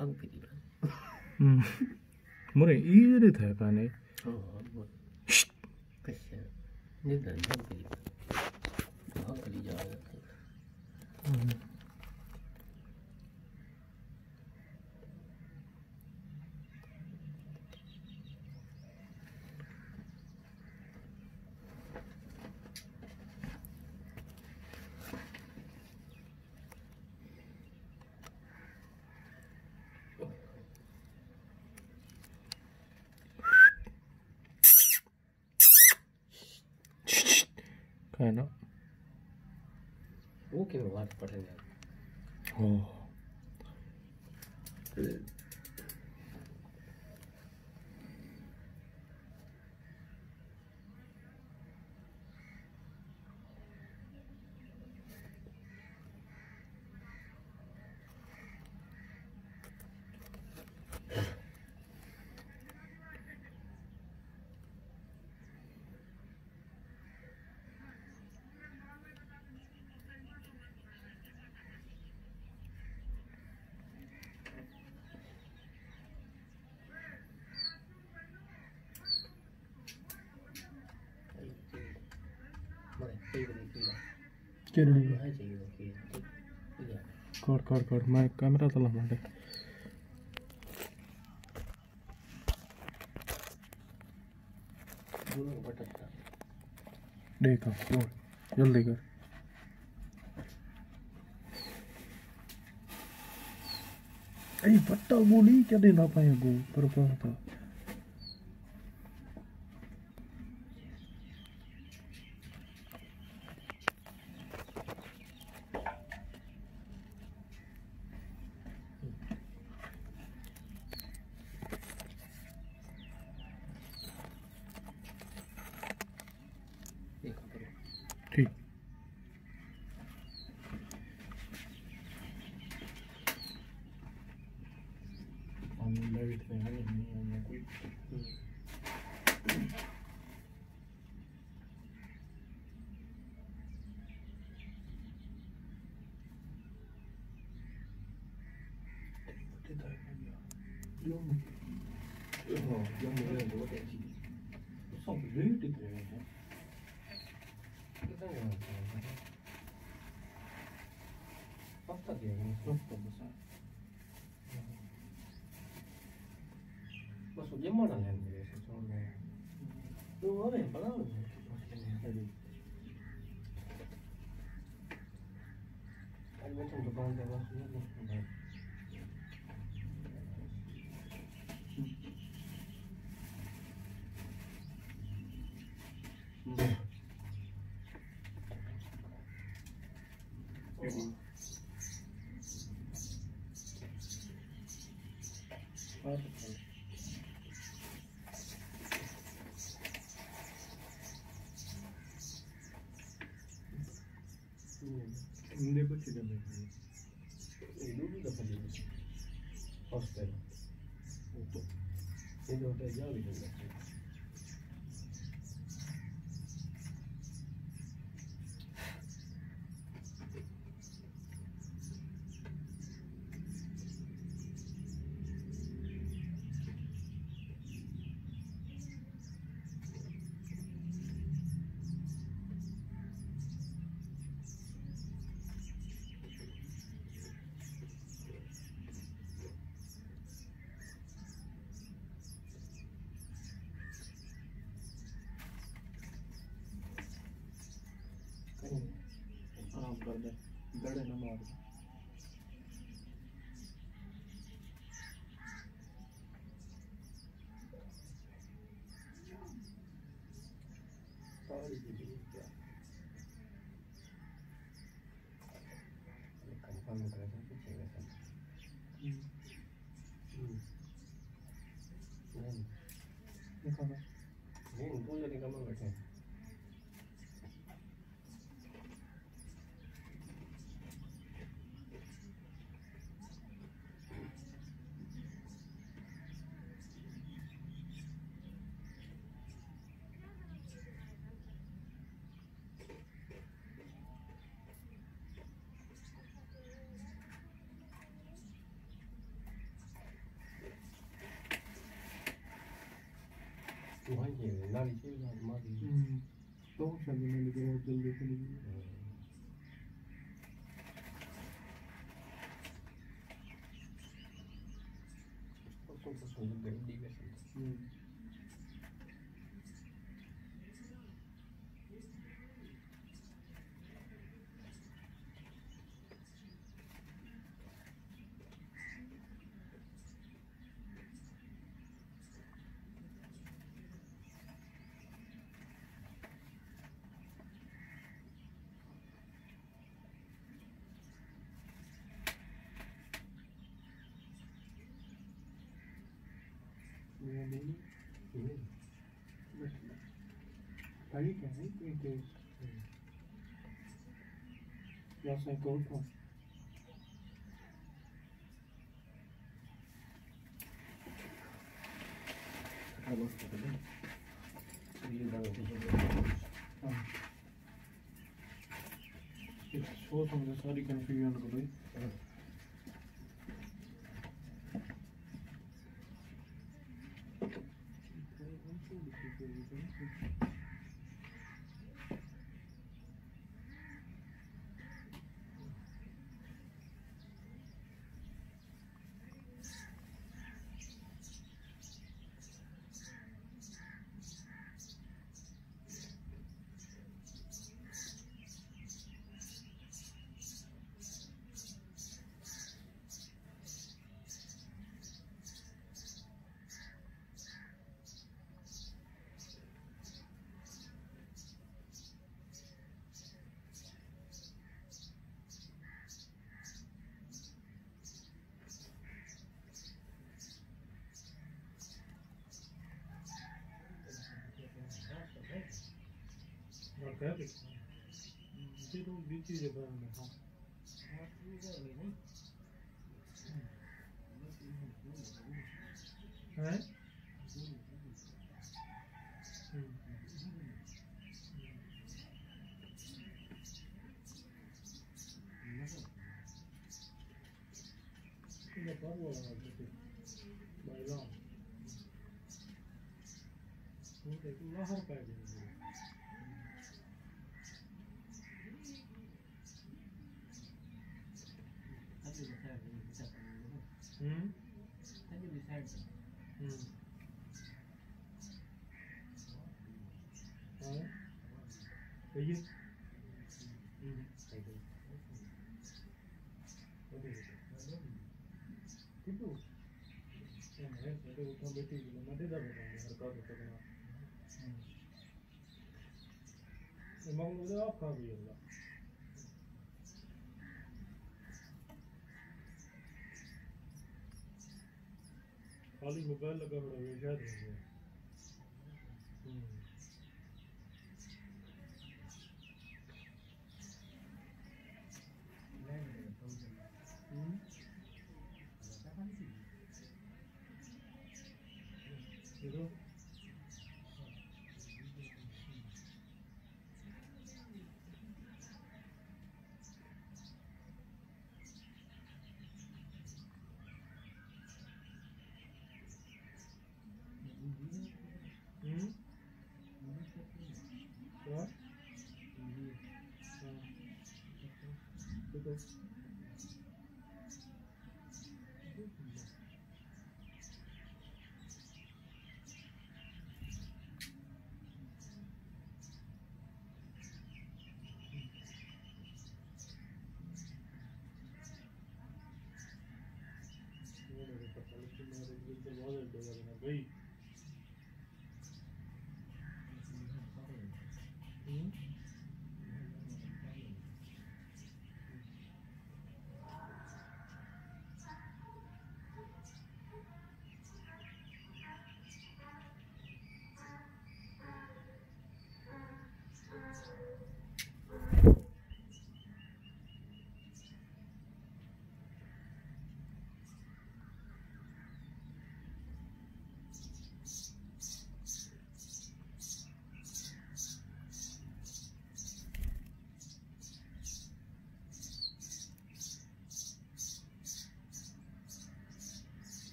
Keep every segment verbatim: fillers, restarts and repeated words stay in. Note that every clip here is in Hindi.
안 그리라. 음. 뭐래 이래 대가네. 어, 뭐. 글쎄. 니들 안 그리라. 안 그리자. 음. 가나? 오케이, 와, 버렸네. 어. 그 कर कर कर मैं कैमरा तो लगा दे देखा बोल जल्दी कर अरे पट्टा बोली क्या देना पाए गो पर था ठीक हम लाइट में आने नहीं आने कोई Yung yung yung yung dua tak sini. So boleh dia tu. Kita yang pasta dia ni pasta besar. Masuk dia mana yang dia sesuatu. Tu apa yang pada tu? Ada macam tukang jalan semua. Hindi ko sila may eh, dulu dapat di hostel. Untuk ini hotel jauh itu. आराम कर दे गड़े न मार सारी चीजें क्या कंफर्म कर दे कुछ है ऐसा हम्म नहीं देखो ना नहीं उनको जो निकल में बैठे ये नाली से मारी तो शादी में लेकर बहुत जल्दी चली गई परसों परसों गई डी वैसे ये नहीं ये बस गाड़ी क्या है कोई तो या साइकिल था Kalau seperti ini, ini dah lebih हाँ इस शो समझे सारी कंफ्यूजन को भाई क्या ये तो बीच ही जगह में हाँ हैं ये बात बोला है कि बाइला वो देखो बाहर पैर हम्म हम्म हाँ ये हम्म कितु मैं तो उठा बैठी मैं दे दा बेटा हर का तो करना ये मंगलो दे आप खा भी होगा खाली मोबाइल लगा बड़ा वेजा दे हम्म हम्म देखो हम्म क्या देखो भाई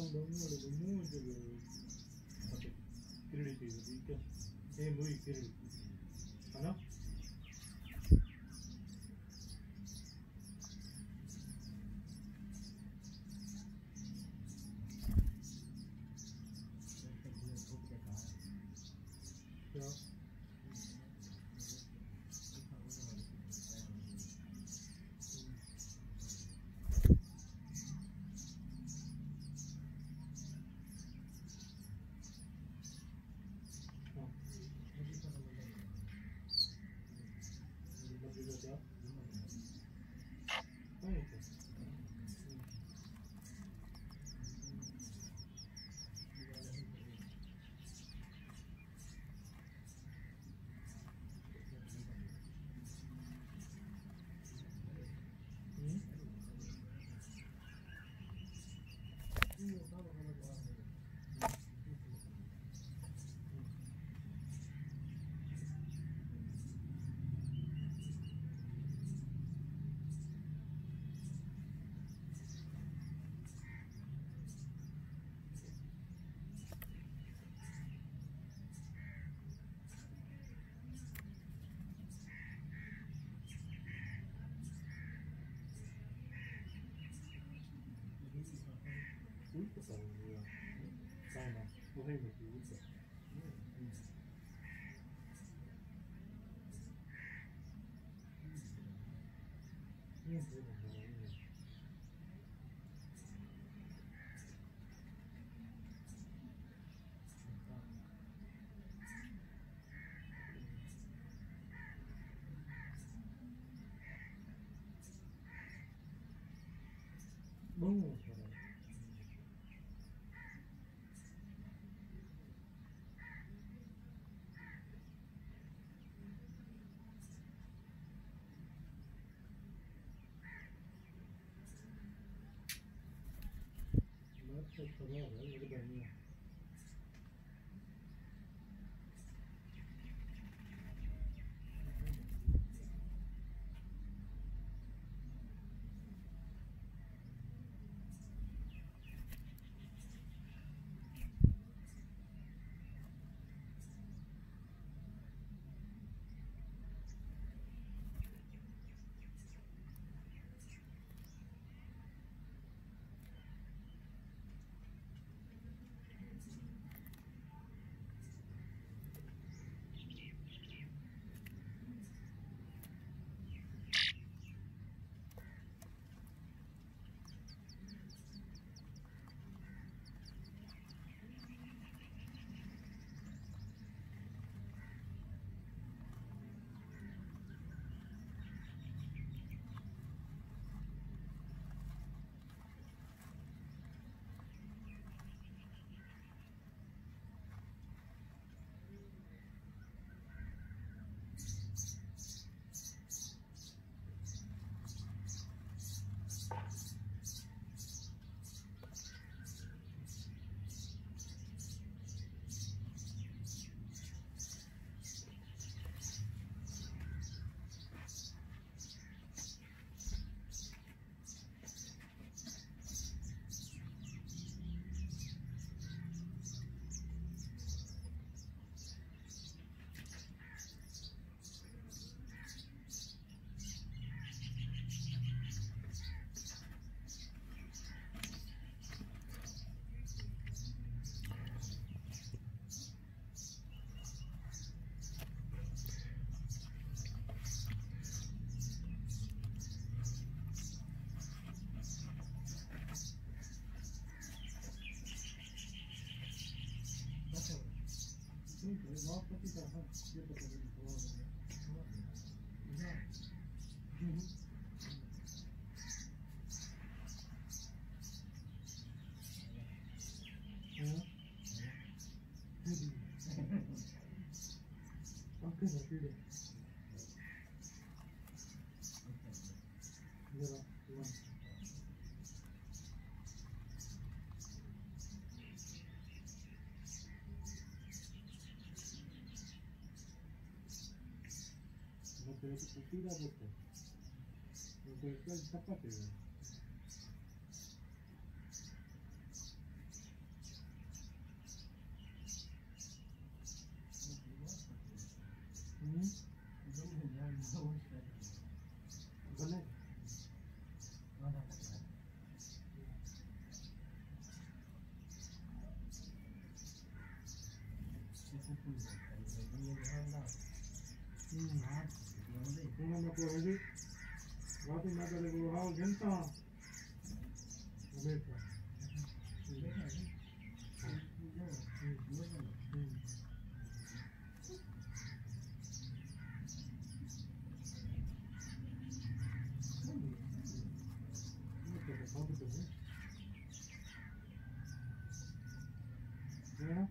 domnule, domnule, crediti, dica, e lui crediti. Ana? Ja. Muito bom, né? Calma, o reino de Uta. Não sei, não sei. Bom, cara. Nossa, tá bom, né? Ele ganhou. Nossa, que tá Pero que se tira de esto. Lo que es el zapatero. Wapi wapi magale go how jenta America Yeah.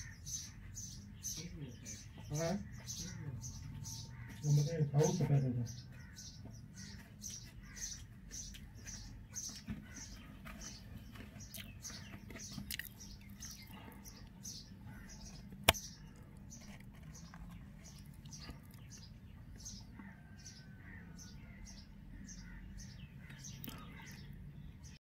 Alright. Number eight, how to better